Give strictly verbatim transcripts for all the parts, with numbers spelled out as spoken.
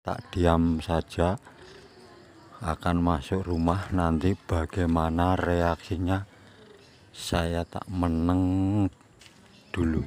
tak diam saja, akan masuk rumah. Nanti bagaimana reaksinya saya tak meneng dulu.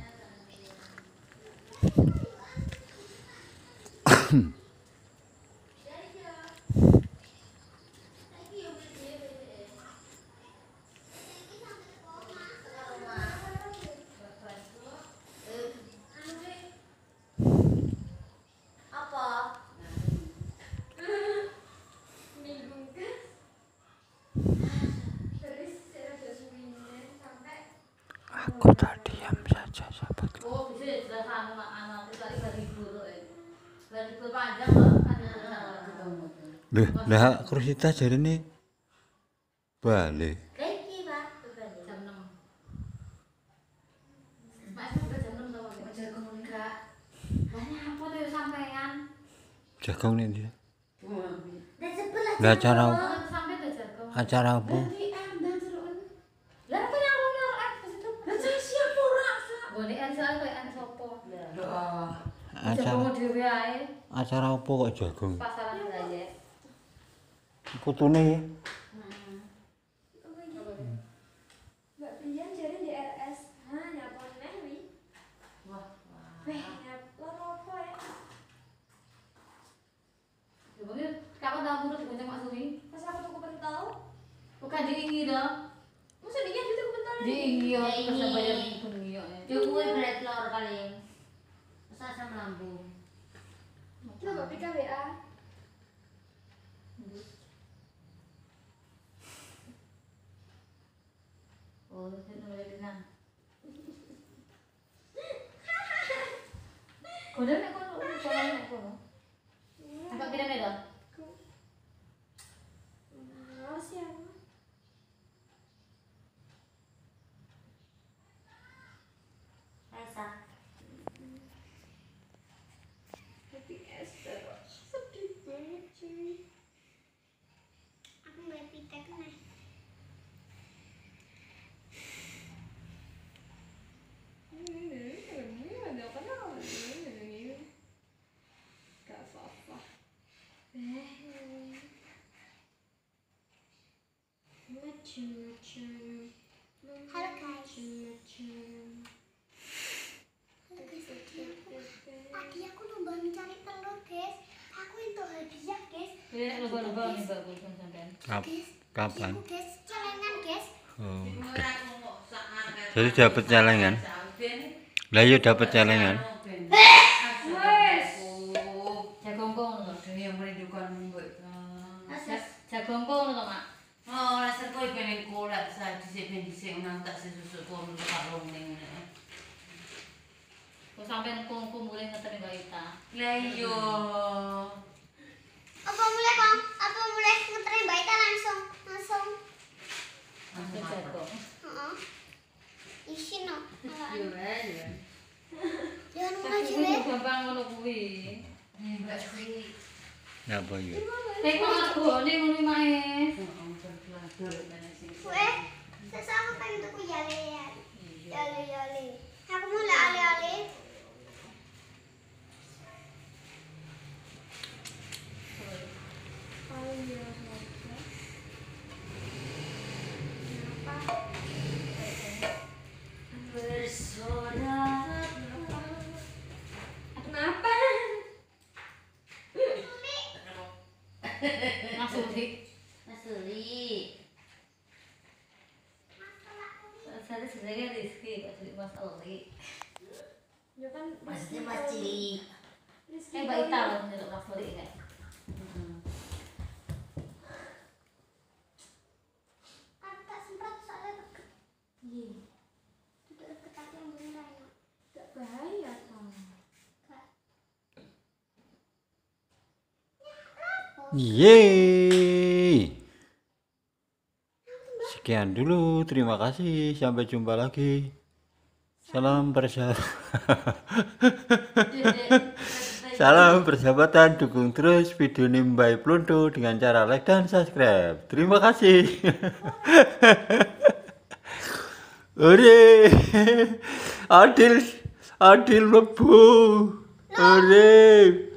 Aku tak diam saja, sahabat. Loh, lah Krusita jadi ini balik. Jagung nih dia. Lah acara acara apa? Acara acara apa kok jagung? Kutune ya. Mbak Brian jadi di R S. Hah, nyapa neh wi. Wah. Weh, nyapa apa ya? Coba kapan tahu menurut gonceng Mak Suri? Pas aku tuku pentol. Bukan diingi dong. Masa dia gitu tuku pentol? Diingi yo, terus bayar pun yo. Cukup berat telur kali. Masa asam lambung. Coba P K W A. Oh, itu boleh tenang. Kau dah nak kau, kau nak kau. Apa kira merah? Males ya. Rasa. Happy Esther. Sedih banget cuy. Aku nggak pita kena. Halo guys. Tadi aku lomba mencari telur guys. Aku itu hadiah guys. Ya, lupa-lupa nih bagus sampean. Kap kapan? Aku guys celengan guys. Oh. Jadi dapat celengan. Lah yo dapat celengan. Wes. Jagung kong lho. Yang merindukan mbak. Jagung kong lho, Mak. Oh, rasa kau pengen kolak saya disini disini nang tak sesusu kau untuk kalung ni. Kau sampean kong kong mulai ngeteri Mbak Ita. Lah iyo. Apa mulai kong? Apa mulai ngeterin Mbak Ita langsung langsung. Langsung jagung. Heeh. Isi no. Iya. Jangan Tapi ngaji kuwi weh. gampang ngono kuwi. Ni mbak Sri. Apa yo? Nek kok agone ngono mae. Weh, sesa aku pengen tuku yale yale yale. Aku mau lah ale ale. Oh iya. Kenapa? Bersorak. Kenapa? Langsung di Asli. saya sebenarnya Rizky, Pak Cili Mas Oli. Ya kan Maksudnya Mas Cili. Eh, Mbak Ita loh nyeluk Mas Oli enggak? Aku tak sempat soalnya deket. Iya. Tidak deket aku yang beneran. Gak bahaya kan. Yeay. Sekian dulu, terima kasih, sampai jumpa lagi. Salam persahabatan. Salam persahabatan, dukung terus video ini Mbak Plundo dengan cara like dan subscribe. Terima kasih. Ore, adil, adil lebu. Ore.